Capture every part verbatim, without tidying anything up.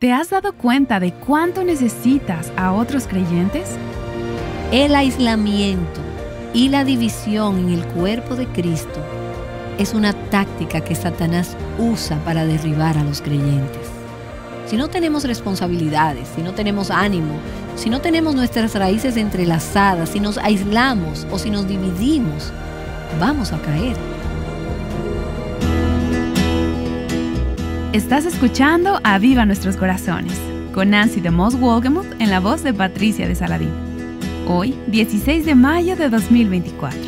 ¿Te has dado cuenta de cuánto necesitas a otros creyentes? El aislamiento y la división en el cuerpo de Cristo es una táctica que Satanás usa para derribar a los creyentes. Si no tenemos responsabilidades, si no tenemos ánimo, si no tenemos nuestras raíces entrelazadas, si nos aislamos o si nos dividimos, vamos a caer. Estás escuchando Aviva Nuestros Corazones, con Nancy de Moss Wolgemuth en la voz de Patricia de Saladín. Hoy, dieciséis de mayo de dos mil veinticuatro.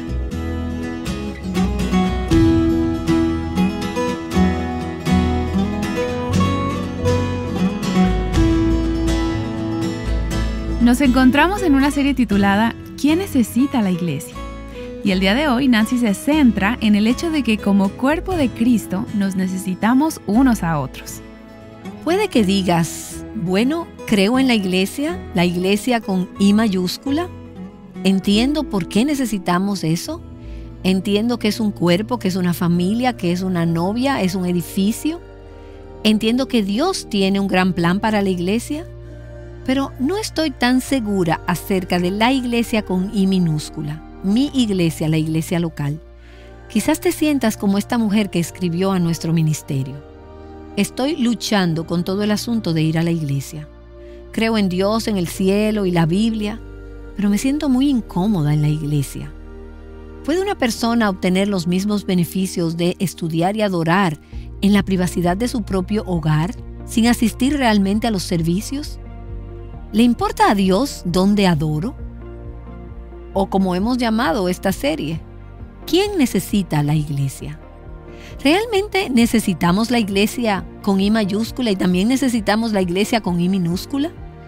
Nos encontramos en una serie titulada ¿Quién necesita la iglesia? Y el día de hoy Nancy se centra en el hecho de que como cuerpo de Cristo nos necesitamos unos a otros. Puede que digas, bueno, creo en la iglesia, la iglesia con I mayúscula. Entiendo por qué necesitamos eso. Entiendo que es un cuerpo, que es una familia, que es una novia, es un edificio. Entiendo que Dios tiene un gran plan para la iglesia. Pero no estoy tan segura acerca de la iglesia con I minúscula. Mi iglesia, la iglesia local. Quizás te sientas como esta mujer que escribió a nuestro ministerio. Estoy luchando con todo el asunto de ir a la iglesia. Creo en Dios, en el cielo y la Biblia, pero me siento muy incómoda en la iglesia. ¿Puede una persona obtener los mismos beneficios de estudiar y adorar en la privacidad de su propio hogar, sin asistir realmente a los servicios? ¿Le importa a Dios dónde adoro? O como hemos llamado esta serie, ¿quién necesita la iglesia? ¿Realmente necesitamos la iglesia con I mayúscula y también necesitamos la iglesia con I minúscula?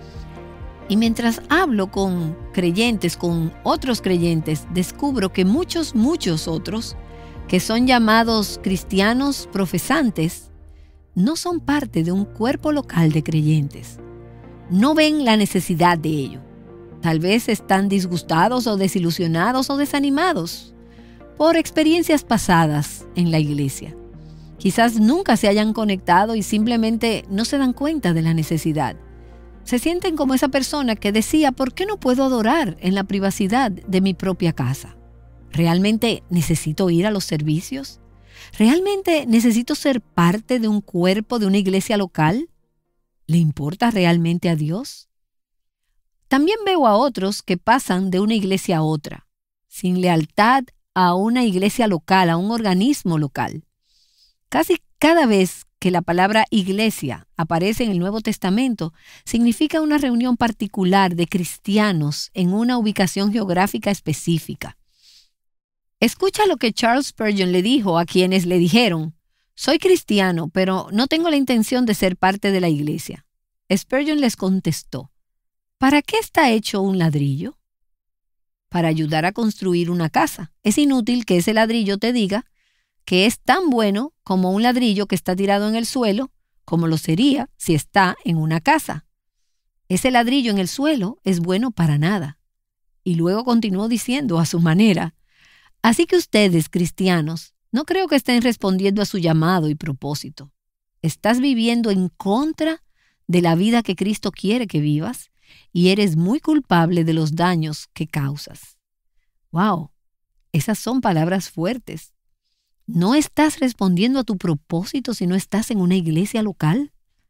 Y mientras hablo con creyentes, con otros creyentes, descubro que muchos, muchos otros, que son llamados cristianos profesantes, no son parte de un cuerpo local de creyentes. No ven la necesidad de ello. Tal vez están disgustados o desilusionados o desanimados por experiencias pasadas en la iglesia. Quizás nunca se hayan conectado y simplemente no se dan cuenta de la necesidad. Se sienten como esa persona que decía, ¿por qué no puedo adorar en la privacidad de mi propia casa? ¿Realmente necesito ir a los servicios? ¿Realmente necesito ser parte de un cuerpo de una iglesia local? ¿Le importa realmente a Dios? También veo a otros que pasan de una iglesia a otra, sin lealtad a una iglesia local, a un organismo local. Casi cada vez que la palabra iglesia aparece en el Nuevo Testamento, significa una reunión particular de cristianos en una ubicación geográfica específica. Escucha lo que Charles Spurgeon le dijo a quienes le dijeron, soy cristiano, pero no tengo la intención de ser parte de la iglesia. Spurgeon les contestó, ¿para qué está hecho un ladrillo? Para ayudar a construir una casa. Es inútil que ese ladrillo te diga que es tan bueno como un ladrillo que está tirado en el suelo, como lo sería si está en una casa. Ese ladrillo en el suelo es bueno para nada. Y luego continuó diciendo a su manera, así que ustedes, cristianos, no creo que estén respondiendo a su llamado y propósito. Estás viviendo en contra de la vida que Cristo quiere que vivas y eres muy culpable de los daños que causas. ¡Wow! Esas son palabras fuertes. ¿No estás respondiendo a tu propósito si no estás en una iglesia local?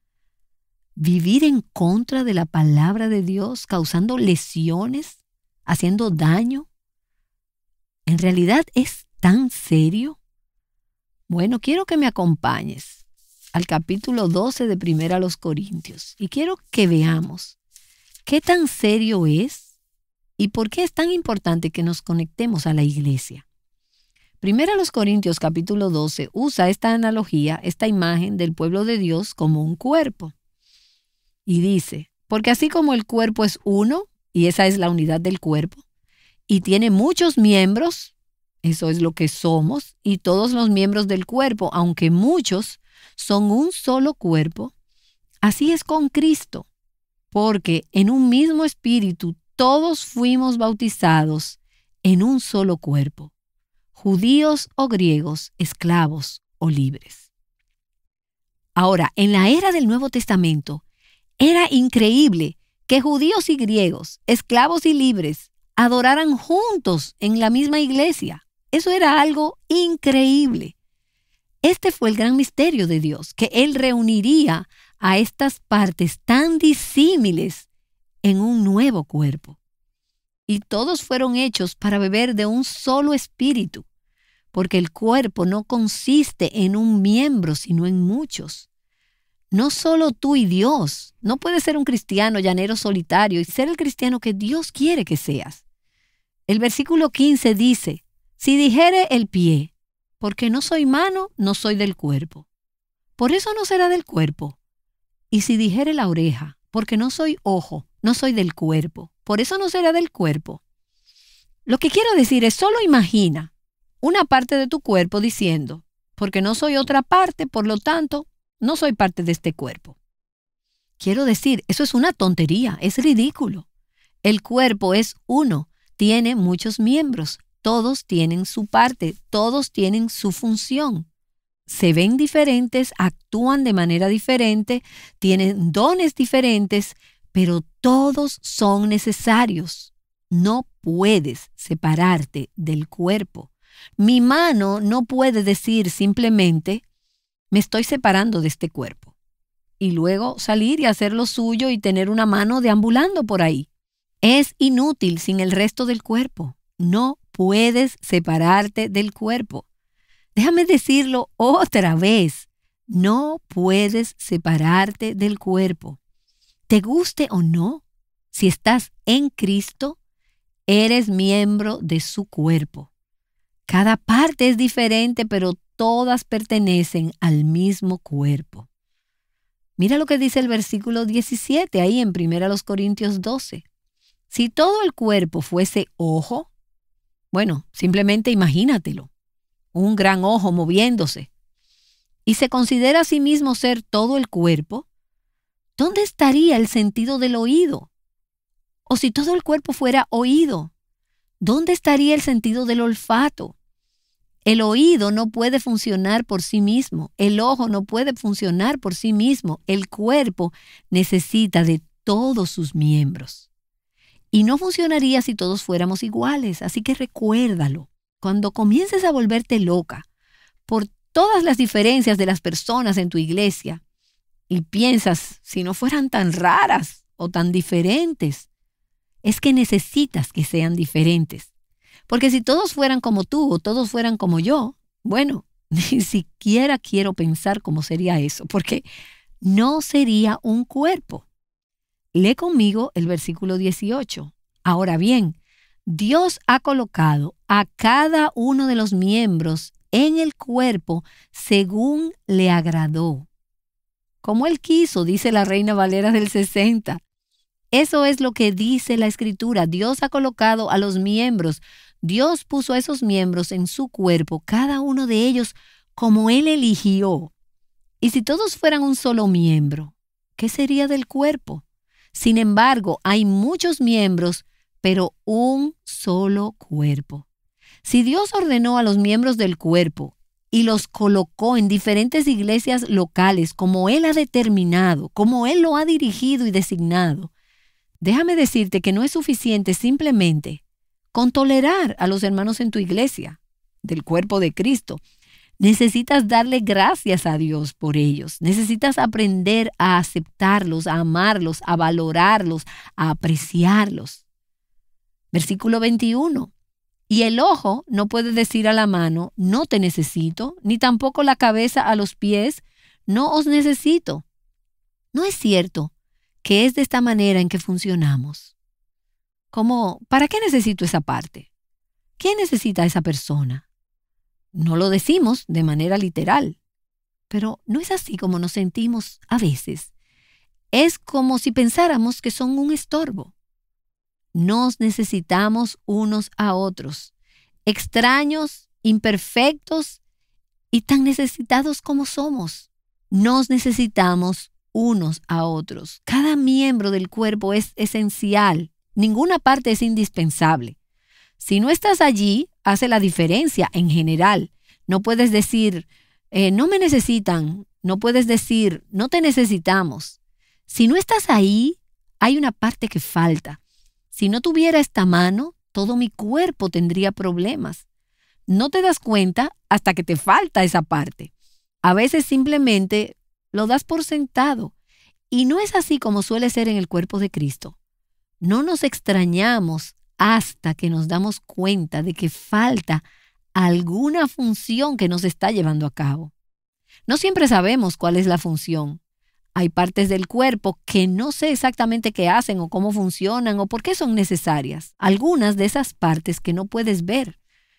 ¿Vivir en contra de la palabra de Dios, causando lesiones, haciendo daño? ¿En realidad es tan serio? Bueno, quiero que me acompañes al capítulo doce de Primera a los Corintios y quiero que veamos qué tan serio es y por qué es tan importante que nos conectemos a la iglesia. Primera a los Corintios capítulo doce usa esta analogía, esta imagen del pueblo de Dios como un cuerpo. Y dice, porque así como el cuerpo es uno, y esa es la unidad del cuerpo, y tiene muchos miembros, eso es lo que somos, y todos los miembros del cuerpo, aunque muchos, son un solo cuerpo, así es con Cristo, porque en un mismo espíritu todos fuimos bautizados en un solo cuerpo, judíos o griegos, esclavos o libres. Ahora, en la era del Nuevo Testamento, Era increíble que judíos y griegos, esclavos y libres, adoraran juntos en la misma iglesia. Eso era algo increíble. Este fue el gran misterio de Dios, que Él reuniría a estas partes tan disímiles en un nuevo cuerpo. Y todos fueron hechos para beber de un solo espíritu, porque el cuerpo no consiste en un miembro, sino en muchos. No solo tú y Dios. No puedes ser un cristiano llanero solitario y ser el cristiano que Dios quiere que seas. El versículo quince dice, si dijere el pie, porque no soy mano, no soy del cuerpo, por eso no será del cuerpo. Y si dijere la oreja, porque no soy ojo, no soy del cuerpo, por eso no será del cuerpo. Lo que quiero decir es, solo imagina una parte de tu cuerpo diciendo, porque no soy otra parte, por lo tanto, no soy parte de este cuerpo. Quiero decir, eso es una tontería, es ridículo. El cuerpo es uno, tiene muchos miembros, todos tienen su parte, todos tienen su función. Se ven diferentes, actúan de manera diferente, tienen dones diferentes, pero todos son necesarios. No puedes separarte del cuerpo. Mi mano no puede decir simplemente, me estoy separando de este cuerpo, y luego salir y hacer lo suyo y tener una mano deambulando por ahí. Es inútil sin el resto del cuerpo. No puedes separarte del cuerpo. Déjame decirlo otra vez. No puedes separarte del cuerpo. Te guste o no, si estás en Cristo, eres miembro de su cuerpo. Cada parte es diferente, pero todas pertenecen al mismo cuerpo. Mira lo que dice el versículo diecisiete ahí en primera Corintios doce. Si todo el cuerpo fuese ojo, bueno, simplemente imagínatelo, un gran ojo moviéndose, y se considera a sí mismo ser todo el cuerpo, ¿dónde estaría el sentido del oído? O si todo el cuerpo fuera oído, ¿dónde estaría el sentido del olfato? El oído no puede funcionar por sí mismo, el ojo no puede funcionar por sí mismo, el cuerpo necesita de todos sus miembros. Y no funcionaría si todos fuéramos iguales, así que recuérdalo. Cuando comiences a volverte loca por todas las diferencias de las personas en tu iglesia y piensas si no fueran tan raras o tan diferentes, es que necesitas que sean diferentes. Porque si todos fueran como tú o todos fueran como yo, bueno, ni siquiera quiero pensar cómo sería eso, porque no sería un cuerpo. Lee conmigo el versículo dieciocho. Ahora bien, Dios ha colocado a cada uno de los miembros en el cuerpo según le agradó. Como Él quiso, dice la Reina Valera del sesenta. Eso es lo que dice la Escritura. Dios ha colocado a los miembros. Dios puso a esos miembros en su cuerpo, cada uno de ellos como Él eligió. Y si todos fueran un solo miembro, ¿qué sería del cuerpo? Sin embargo, hay muchos miembros, pero un solo cuerpo. Si Dios ordenó a los miembros del cuerpo y los colocó en diferentes iglesias locales como Él ha determinado, como Él lo ha dirigido y designado, déjame decirte que no es suficiente simplemente con tolerar a los hermanos en tu iglesia, del cuerpo de Cristo. Necesitas darle gracias a Dios por ellos. Necesitas aprender a aceptarlos, a amarlos, a valorarlos, a apreciarlos. Versículo veintiuno. Y el ojo no puede decir a la mano, no te necesito, ni tampoco la cabeza a los pies, no os necesito. No es cierto que es de esta manera en que funcionamos. Como, ¿para qué necesito esa parte? ¿Qué necesita esa persona? No lo decimos de manera literal, pero no es así como nos sentimos a veces. Es como si pensáramos que son un estorbo. Nos necesitamos unos a otros, extraños, imperfectos y tan necesitados como somos. Nos necesitamos unos a otros. Cada miembro del cuerpo es esencial. Ninguna parte es indispensable. Si no estás allí, hace la diferencia en general. No puedes decir, eh, no me necesitan. No puedes decir, no te necesitamos. Si no estás ahí, hay una parte que falta. Si no tuviera esta mano, todo mi cuerpo tendría problemas. No te das cuenta hasta que te falta esa parte. A veces simplemente lo das por sentado. Y no es así como suele ser en el cuerpo de Cristo. No nos extrañamos hasta que nos damos cuenta de que falta alguna función que nos está llevando a cabo. No siempre sabemos cuál es la función. Hay partes del cuerpo que no sé exactamente qué hacen o cómo funcionan o por qué son necesarias. Algunas de esas partes que no puedes ver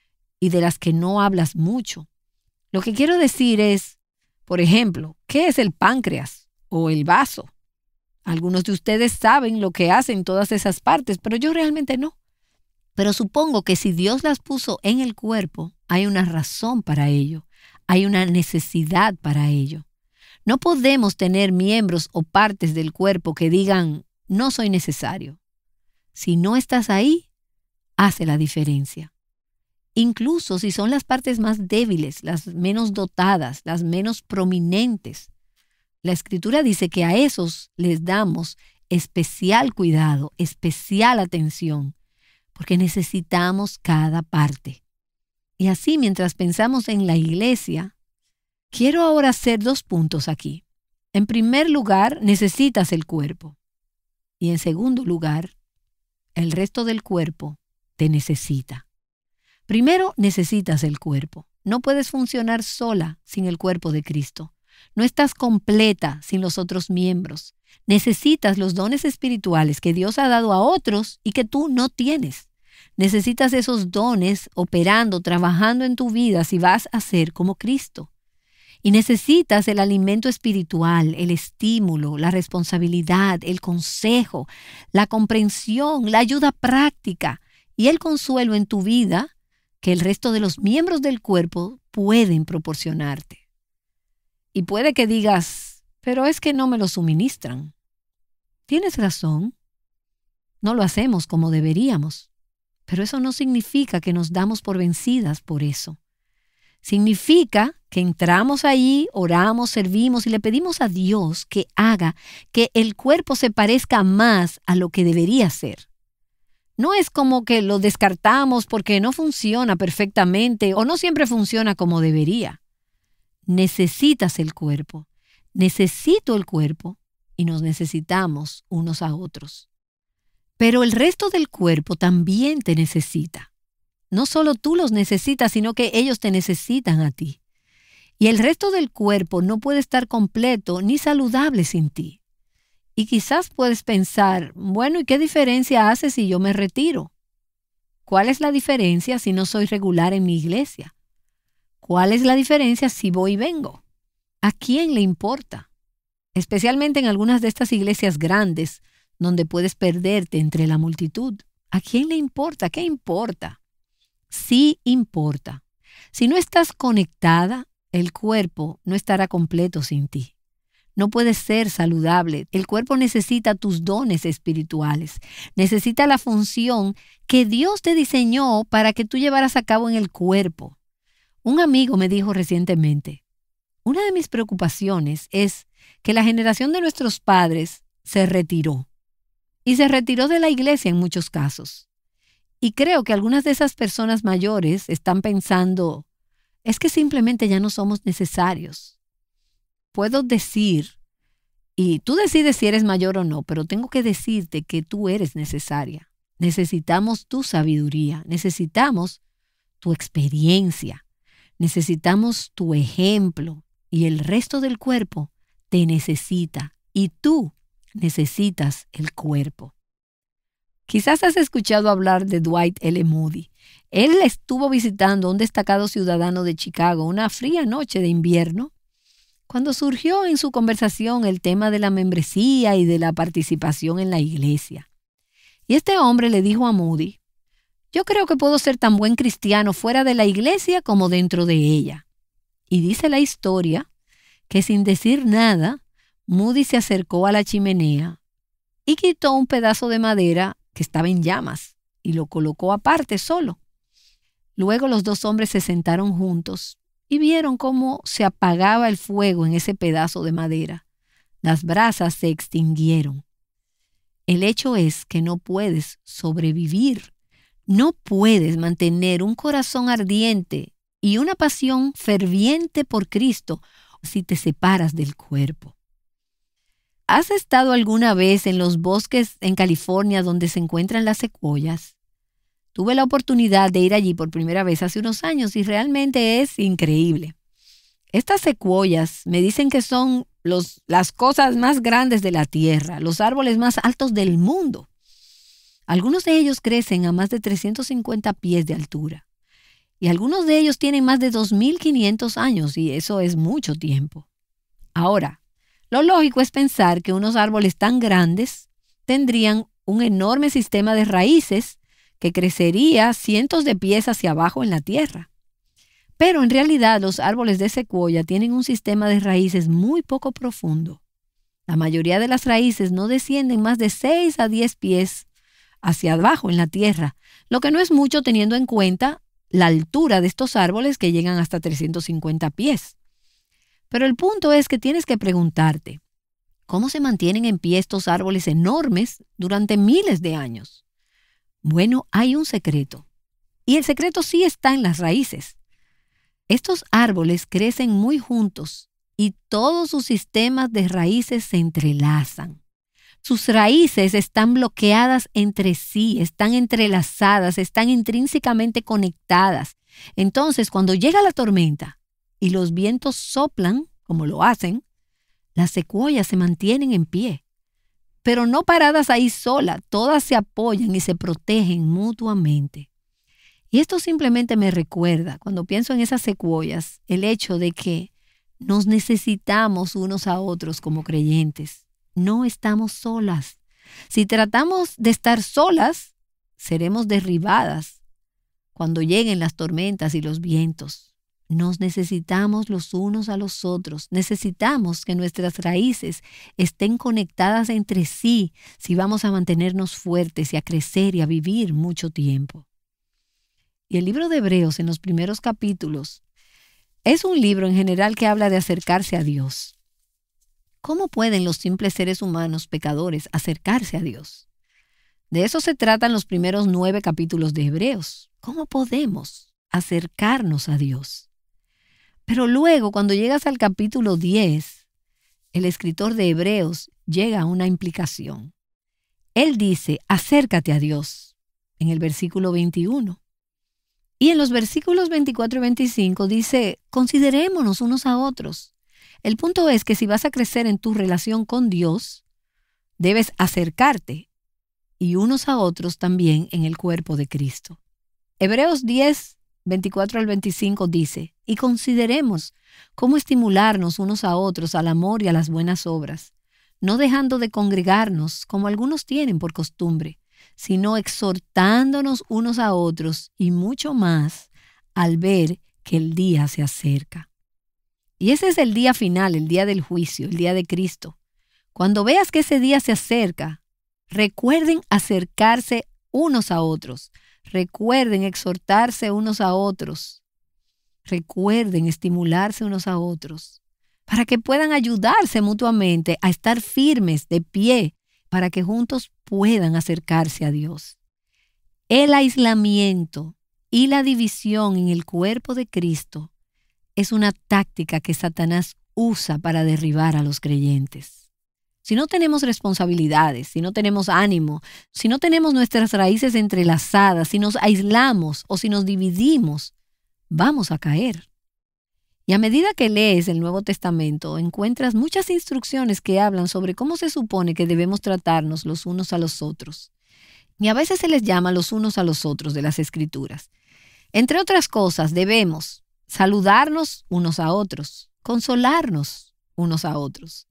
y de las que no hablas mucho. Lo que quiero decir es, por ejemplo, ¿qué es el páncreas o el vaso? Algunos de ustedes saben lo que hacen todas esas partes, pero yo realmente no. Pero supongo que si Dios las puso en el cuerpo, hay una razón para ello. Hay una necesidad para ello. No podemos tener miembros o partes del cuerpo que digan, no soy necesario. Si no estás ahí, hace la diferencia. Incluso si son las partes más débiles, las menos dotadas, las menos prominentes. La Escritura dice que a esos les damos especial cuidado, especial atención, porque necesitamos cada parte. Y así, mientras pensamos en la iglesia, quiero ahora hacer dos puntos aquí. En primer lugar, necesitas el cuerpo. Y en segundo lugar, el resto del cuerpo te necesita. Primero, necesitas el cuerpo. No puedes funcionar sola sin el cuerpo de Cristo. No estás completa sin los otros miembros. Necesitas los dones espirituales que Dios ha dado a otros y que tú no tienes. Necesitas esos dones operando, trabajando en tu vida si vas a ser como Cristo. Y necesitas el alimento espiritual, el estímulo, la responsabilidad, el consejo, la comprensión, la ayuda práctica y el consuelo en tu vida que el resto de los miembros del cuerpo pueden proporcionarte. Y puede que digas, pero es que no me lo suministran. Tienes razón. No lo hacemos como deberíamos. Pero eso no significa que nos damos por vencidas por eso. Significa que entramos ahí, oramos, servimos y le pedimos a Dios que haga que el cuerpo se parezca más a lo que debería ser. No es como que lo descartamos porque no funciona perfectamente o no siempre funciona como debería. Necesitas el cuerpo, necesito el cuerpo y nos necesitamos unos a otros. Pero el resto del cuerpo también te necesita. No solo tú los necesitas, sino que ellos te necesitan a ti. Y el resto del cuerpo no puede estar completo ni saludable sin ti. Y quizás puedes pensar, bueno, ¿y qué diferencia hace si yo me retiro? ¿Cuál es la diferencia si no soy regular en mi iglesia? ¿Cuál es la diferencia si voy y vengo? ¿A quién le importa? Especialmente en algunas de estas iglesias grandes, donde puedes perderte entre la multitud. ¿A quién le importa? ¿Qué importa? Sí importa. Si no estás conectada, el cuerpo no estará completo sin ti. No puedes ser saludable. El cuerpo necesita tus dones espirituales. Necesita la función que Dios te diseñó para que tú llevaras a cabo en el cuerpo. Un amigo me dijo recientemente, una de mis preocupaciones es que la generación de nuestros padres se retiró. Y se retiró de la iglesia en muchos casos. Y creo que algunas de esas personas mayores están pensando, es que simplemente ya no somos necesarios. Puedo decir, y tú decides si eres mayor o no, pero tengo que decirte que tú eres necesaria. Necesitamos tu sabiduría, necesitamos tu experiencia. Necesitamos tu ejemplo y el resto del cuerpo te necesita y tú necesitas el cuerpo. Quizás has escuchado hablar de Dwight L. Moody. Él estuvo visitando a un destacado ciudadano de Chicago una fría noche de invierno cuando surgió en su conversación el tema de la membresía y de la participación en la iglesia. Y este hombre le dijo a Moody, yo creo que puedo ser tan buen cristiano fuera de la iglesia como dentro de ella. Y dice la historia que sin decir nada, Moody se acercó a la chimenea y quitó un pedazo de madera que estaba en llamas y lo colocó aparte solo. Luego los dos hombres se sentaron juntos y vieron cómo se apagaba el fuego en ese pedazo de madera. Las brasas se extinguieron. El hecho es que no puedes sobrevivir. No puedes mantener un corazón ardiente y una pasión ferviente por Cristo si te separas del cuerpo. ¿Has estado alguna vez en los bosques en California donde se encuentran las secuoyas? Tuve la oportunidad de ir allí por primera vez hace unos años y realmente es increíble. Estas secuoyas me dicen que son los, las cosas más grandes de la tierra, los árboles más altos del mundo. Algunos de ellos crecen a más de trescientos cincuenta pies de altura y algunos de ellos tienen más de dos mil quinientos años y eso es mucho tiempo. Ahora, lo lógico es pensar que unos árboles tan grandes tendrían un enorme sistema de raíces que crecería cientos de pies hacia abajo en la tierra. Pero en realidad los árboles de secuoya tienen un sistema de raíces muy poco profundo. La mayoría de las raíces no descienden más de seis a diez pies hacia abajo en la tierra, lo que no es mucho teniendo en cuenta la altura de estos árboles que llegan hasta trescientos cincuenta pies. Pero el punto es que tienes que preguntarte, ¿cómo se mantienen en pie estos árboles enormes durante miles de años? Bueno, hay un secreto. Y el secreto sí está en las raíces. Estos árboles crecen muy juntos y todos sus sistemas de raíces se entrelazan. Sus raíces están bloqueadas entre sí, están entrelazadas, están intrínsecamente conectadas. Entonces, cuando llega la tormenta y los vientos soplan, como lo hacen, las secuoyas se mantienen en pie. Pero no paradas ahí solas, todas se apoyan y se protegen mutuamente. Y esto simplemente me recuerda, cuando pienso en esas secuoyas, el hecho de que nos necesitamos unos a otros como creyentes. No estamos solas. Si tratamos de estar solas, seremos derribadas cuando lleguen las tormentas y los vientos. Nos necesitamos los unos a los otros. Necesitamos que nuestras raíces estén conectadas entre sí si vamos a mantenernos fuertes y a crecer y a vivir mucho tiempo. Y el libro de Hebreos en los primeros capítulos es un libro en general que habla de acercarse a Dios. ¿Cómo pueden los simples seres humanos pecadores acercarse a Dios? De eso se tratan los primeros nueve capítulos de Hebreos. ¿Cómo podemos acercarnos a Dios? Pero luego, cuando llegas al capítulo diez, el escritor de Hebreos llega a una implicación. Él dice, acércate a Dios, en el versículo veintiuno. Y en los versículos veinticuatro y veinticinco dice, considerémonos unos a otros. El punto es que si vas a crecer en tu relación con Dios, debes acercarte y unos a otros también en el cuerpo de Cristo. Hebreos diez, veinticuatro al veinticinco dice, y consideremos cómo estimularnos unos a otros al amor y a las buenas obras, no dejando de congregarnos como algunos tienen por costumbre, sino exhortándonos unos a otros y mucho más al ver que el día se acerca. Y ese es el día final, el día del juicio, el día de Cristo. Cuando veas que ese día se acerca, recuerden acercarse unos a otros. Recuerden exhortarse unos a otros. Recuerden estimularse unos a otros para que puedan ayudarse mutuamente a estar firmes de pie, para que juntos puedan acercarse a Dios. El aislamiento y la división en el cuerpo de Cristo es una táctica que Satanás usa para derribar a los creyentes. Si no tenemos responsabilidades, si no tenemos ánimo, si no tenemos nuestras raíces entrelazadas, si nos aislamos o si nos dividimos, vamos a caer. Y a medida que lees el Nuevo Testamento, encuentras muchas instrucciones que hablan sobre cómo se supone que debemos tratarnos los unos a los otros. Y a veces se les llama los unos a los otros de las Escrituras. Entre otras cosas, debemos saludarnos unos a otros, consolarnos unos a otros,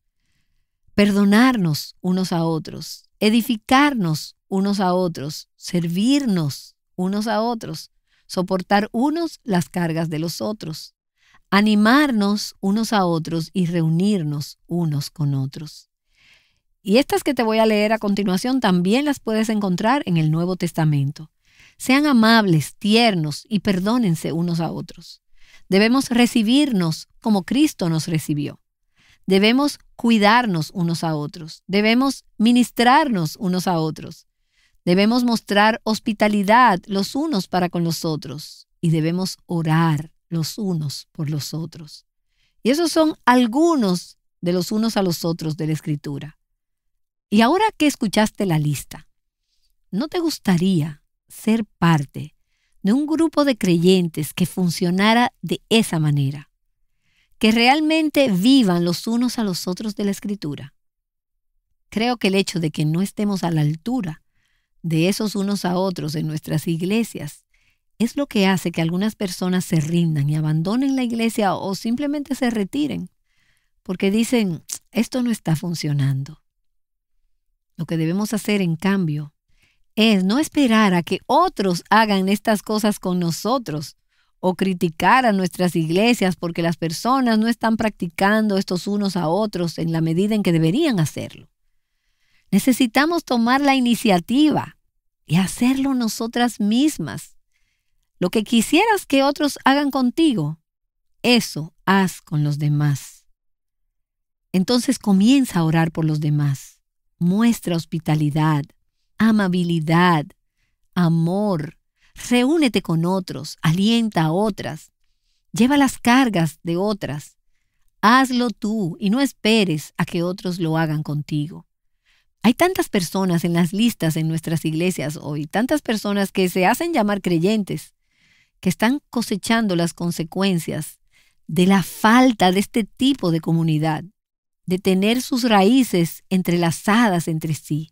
perdonarnos unos a otros, edificarnos unos a otros, servirnos unos a otros, soportar unos las cargas de los otros, animarnos unos a otros y reunirnos unos con otros. Y estas que te voy a leer a continuación también las puedes encontrar en el Nuevo Testamento. Sean amables, tiernos y perdónense unos a otros. Debemos recibirnos como Cristo nos recibió. Debemos cuidarnos unos a otros. Debemos ministrarnos unos a otros. Debemos mostrar hospitalidad los unos para con los otros. Y debemos orar los unos por los otros. Y esos son algunos de los unos a los otros de la Escritura. Y ahora que escuchaste la lista, ¿no te gustaría ser parte de un grupo de creyentes que funcionara de esa manera? Que realmente vivan los unos a los otros de la Escritura. Creo que el hecho de que no estemos a la altura de esos unos a otros en nuestras iglesias es lo que hace que algunas personas se rindan y abandonen la iglesia o simplemente se retiren, porque dicen, esto no está funcionando. Lo que debemos hacer, en cambio, es no esperar a que otros hagan estas cosas con nosotros o criticar a nuestras iglesias porque las personas no están practicando estos unos a otros en la medida en que deberían hacerlo. Necesitamos tomar la iniciativa y hacerlo nosotras mismas. Lo que quisieras que otros hagan contigo, eso haz con los demás. Entonces comienza a orar por los demás. Muestra hospitalidad, amabilidad, amor. Reúnete con otros, alienta a otras. Lleva las cargas de otras. Hazlo tú y no esperes a que otros lo hagan contigo. Hay tantas personas en las listas en nuestras iglesias hoy, tantas personas que se hacen llamar creyentes, que están cosechando las consecuencias de la falta de este tipo de comunidad, de tener sus raíces entrelazadas entre sí.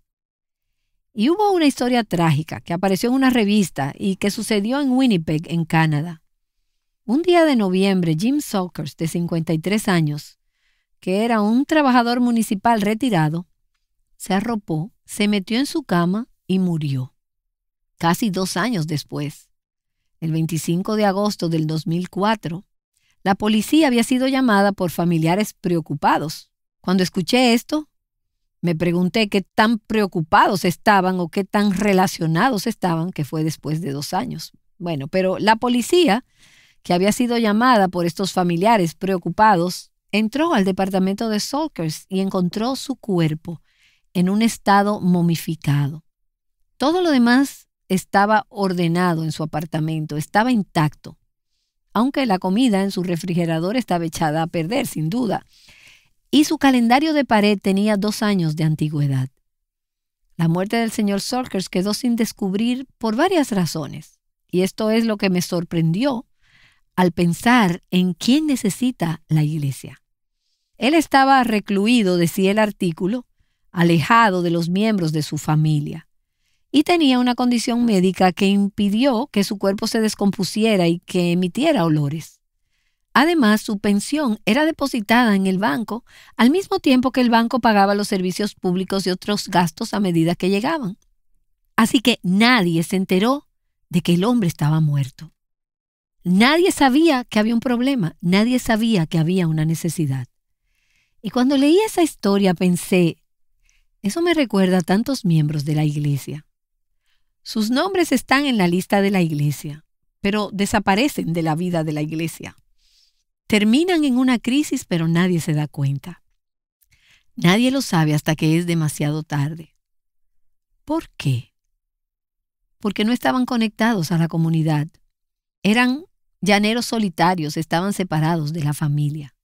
Y hubo una historia trágica que apareció en una revista y que sucedió en Winnipeg, en Canadá. Un día de noviembre, Jim Salkers, de cincuenta y tres años, que era un trabajador municipal retirado, se arropó, se metió en su cama y murió. Casi dos años después, el veinticinco de agosto del dos mil cuatro, la policía había sido llamada por familiares preocupados. Cuando escuché esto, me pregunté qué tan preocupados estaban o qué tan relacionados estaban, que fue después de dos años. Bueno, pero la policía, que había sido llamada por estos familiares preocupados, entró al departamento de Salkers y encontró su cuerpo en un estado momificado. Todo lo demás estaba ordenado en su apartamento, estaba intacto, aunque la comida en su refrigerador estaba echada a perder, sin duda. Y su calendario de pared tenía dos años de antigüedad. La muerte del señor Salkers quedó sin descubrir por varias razones. Y esto es lo que me sorprendió al pensar en quién necesita la iglesia. Él estaba recluido, decía el artículo, alejado de los miembros de su familia. Y tenía una condición médica que impidió que su cuerpo se descompusiera y que emitiera olores. Además, su pensión era depositada en el banco, al mismo tiempo que el banco pagaba los servicios públicos y otros gastos a medida que llegaban. Así que nadie se enteró de que el hombre estaba muerto. Nadie sabía que había un problema, nadie sabía que había una necesidad. Y cuando leí esa historia pensé, eso me recuerda a tantos miembros de la iglesia. Sus nombres están en la lista de la iglesia, pero desaparecen de la vida de la iglesia. Terminan en una crisis, pero nadie se da cuenta. Nadie lo sabe hasta que es demasiado tarde. ¿Por qué? Porque no estaban conectados a la comunidad. Eran llaneros solitarios, estaban separados de la familia.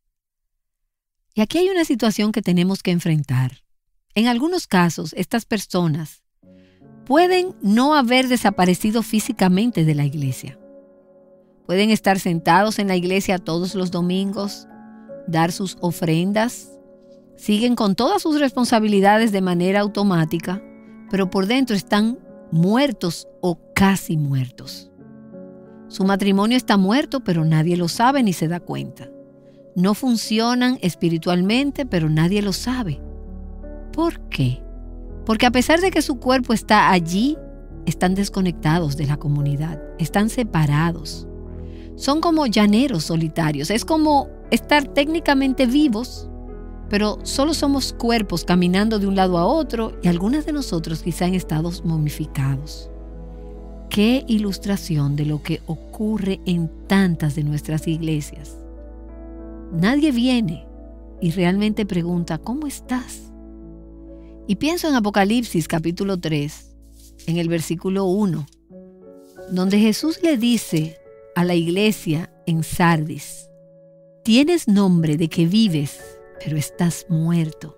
Y aquí hay una situación que tenemos que enfrentar. En algunos casos, estas personas pueden no haber desaparecido físicamente de la iglesia. Pueden estar sentados en la iglesia todos los domingos, dar sus ofrendas, siguen con todas sus responsabilidades de manera automática, pero por dentro están muertos o casi muertos. Su matrimonio está muerto, pero nadie lo sabe ni se da cuenta. No funcionan espiritualmente, pero nadie lo sabe. ¿Por qué? Porque a pesar de que su cuerpo está allí, están desconectados de la comunidad, están separados. Son como llaneros solitarios. Es como estar técnicamente vivos, pero solo somos cuerpos caminando de un lado a otro y algunas de nosotros quizá en estados momificados. Qué ilustración de lo que ocurre en tantas de nuestras iglesias. Nadie viene, y realmente pregunta, ¿cómo estás? Y pienso en Apocalipsis capítulo tres, en el versículo uno, donde Jesús le dice a la iglesia en Sardis, tienes nombre de que vives, pero estás muerto.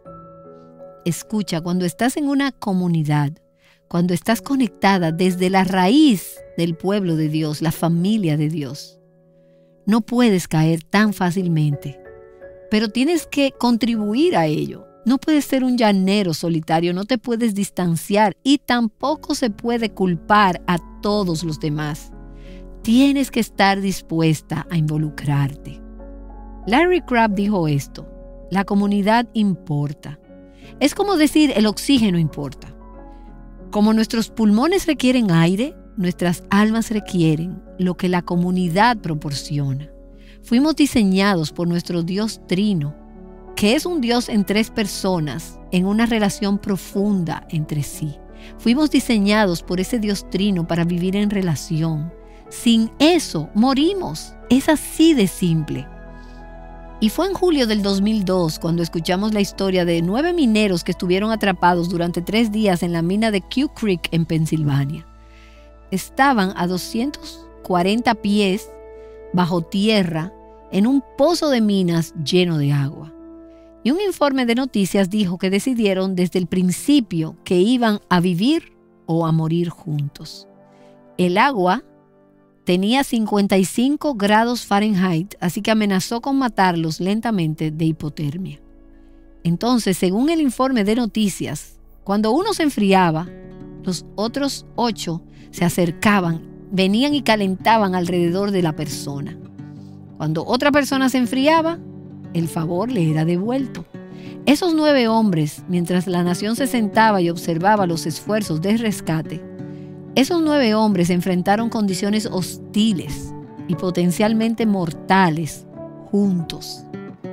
Escucha, cuando estás en una comunidad, cuando estás conectada desde la raíz del pueblo de Dios, la familia de Dios, no puedes caer tan fácilmente, pero tienes que contribuir a ello. No puedes ser un llanero solitario, no te puedes distanciar y tampoco se puede culpar a todos los demás. Tienes que estar dispuesta a involucrarte. Larry Crabb dijo esto, la comunidad importa. Es como decir, el oxígeno importa. Como nuestros pulmones requieren aire, nuestras almas requieren lo que la comunidad proporciona. Fuimos diseñados por nuestro Dios Trino, que es un Dios en tres personas, en una relación profunda entre sí. Fuimos diseñados por ese Dios Trino para vivir en relación. Sin eso, morimos. Es así de simple. Y fue en julio del dos mil dos cuando escuchamos la historia de nueve mineros que estuvieron atrapados durante tres días en la mina de Q Creek en Pensilvania. Estaban a doscientos cuarenta pies bajo tierra en un pozo de minas lleno de agua. Y un informe de noticias dijo que decidieron desde el principio que iban a vivir o a morir juntos. El agua tenía cincuenta y cinco grados Fahrenheit, así que amenazó con matarlos lentamente de hipotermia. Entonces, según el informe de noticias, cuando uno se enfriaba, los otros ocho se acercaban, venían y calentaban alrededor de la persona. Cuando otra persona se enfriaba, el favor le era devuelto. Esos nueve hombres, mientras la nación se sentaba y observaba los esfuerzos de rescate, esos nueve hombres enfrentaron condiciones hostiles y potencialmente mortales juntos.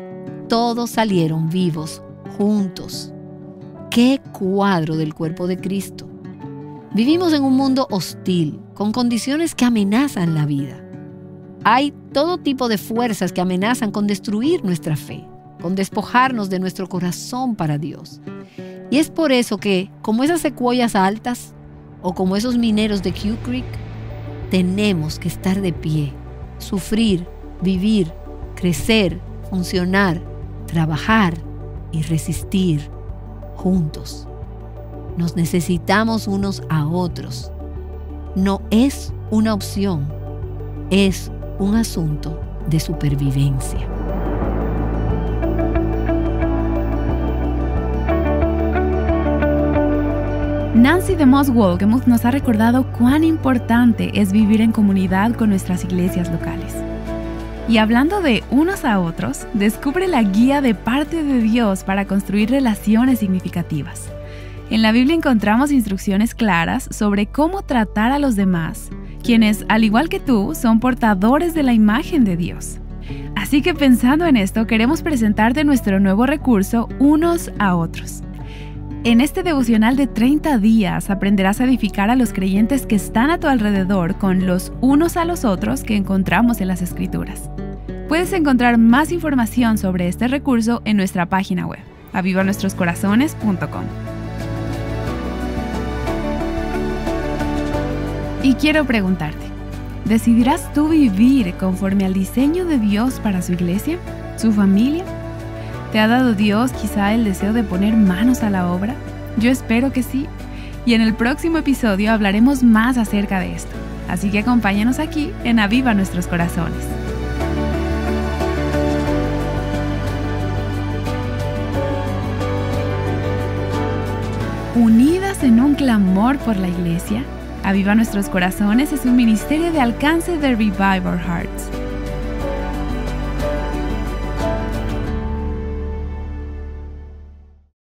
Todos salieron vivos juntos. ¡Qué cuadro del cuerpo de Cristo! Vivimos en un mundo hostil, con condiciones que amenazan la vida. Hay todo tipo de fuerzas que amenazan con destruir nuestra fe, con despojarnos de nuestro corazón para Dios. Y es por eso que, como esas secuoyas altas, o como esos mineros de Q Creek, tenemos que estar de pie, sufrir, vivir, crecer, funcionar, trabajar y resistir juntos. Nos necesitamos unos a otros. No es una opción, es un asunto de supervivencia. Nancy DeMoss Wolgemuth nos ha recordado cuán importante es vivir en comunidad con nuestras iglesias locales. Y hablando de unos a otros, descubre la guía de parte de Dios para construir relaciones significativas. En la Biblia encontramos instrucciones claras sobre cómo tratar a los demás, quienes, al igual que tú, son portadores de la imagen de Dios. Así que pensando en esto, queremos presentarte nuestro nuevo recurso, Unos a Otros. En este devocional de treinta días aprenderás a edificar a los creyentes que están a tu alrededor con los unos a los otros que encontramos en las Escrituras. Puedes encontrar más información sobre este recurso en nuestra página web, aviva nuestros corazones punto com. Y quiero preguntarte, ¿decidirás tú vivir conforme al diseño de Dios para su iglesia, su familia? ¿Te ha dado Dios quizá el deseo de poner manos a la obra? Yo espero que sí. Y en el próximo episodio hablaremos más acerca de esto. Así que acompáñanos aquí en Aviva Nuestros Corazones. Unidas en un clamor por la iglesia, Aviva Nuestros Corazones es un ministerio de alcance de Revive Our Hearts.